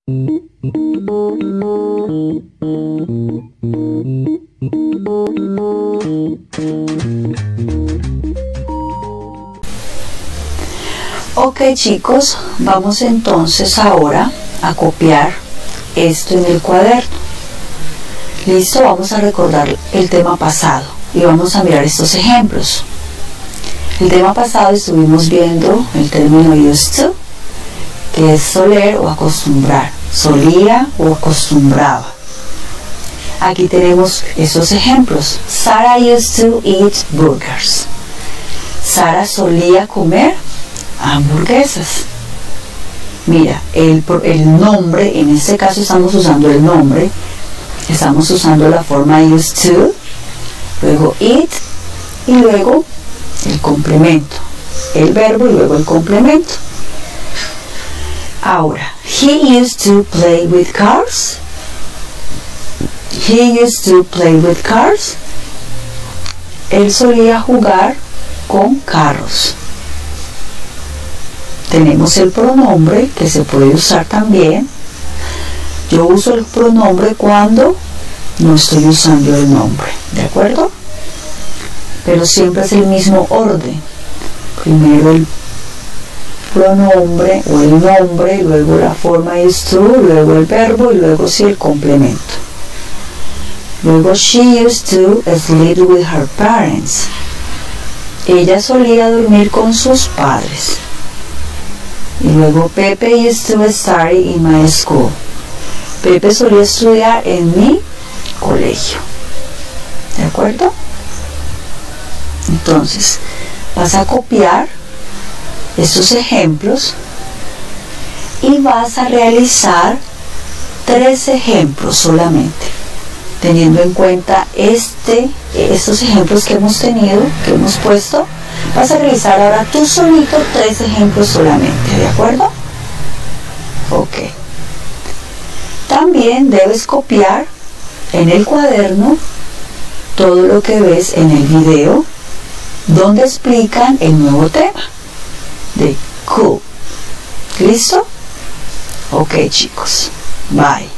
Ok, chicos, vamos entonces ahora a copiar esto en el cuaderno. Listo, vamos a recordar el tema pasado y vamos a mirar estos ejemplos. El tema pasado estuvimos viendo el término used to, que es soler o acostumbrar, solía o acostumbraba. Aquí tenemos esos ejemplos. Sarah used to eat burgers. Sara solía comer hamburguesas. Mira, el nombre, en este caso estamos usando el nombre, estamos usando la forma used to, luego eat y luego el complemento, el verbo y luego el complemento. Ahora, he used to play with cars. He used to play with cars. Él solía jugar con carros. Tenemos el pronombre que se puede usar también. Yo uso el pronombre cuando no estoy usando el nombre, ¿de acuerdo? Pero siempre es el mismo orden. Primero el pronombre o el nombre, luego la forma used to, luego el verbo y luego sí el complemento. Luego, she used to sleep with her parents. Ella solía dormir con sus padres. Y luego, Pepe used to study in my school. Pepe solía estudiar en mi colegio. ¿De acuerdo? Entonces, vas a copiar estos ejemplos y vas a realizar 3 ejemplos solamente, teniendo en cuenta estos ejemplos que hemos tenido, que hemos puesto. Vas a realizar ahora tú solito 3 ejemplos solamente, ¿de acuerdo? Ok. También debes copiar en el cuaderno todo lo que ves en el video donde explican el nuevo tema de cool. ¿Listo? Ok, chicos. Bye.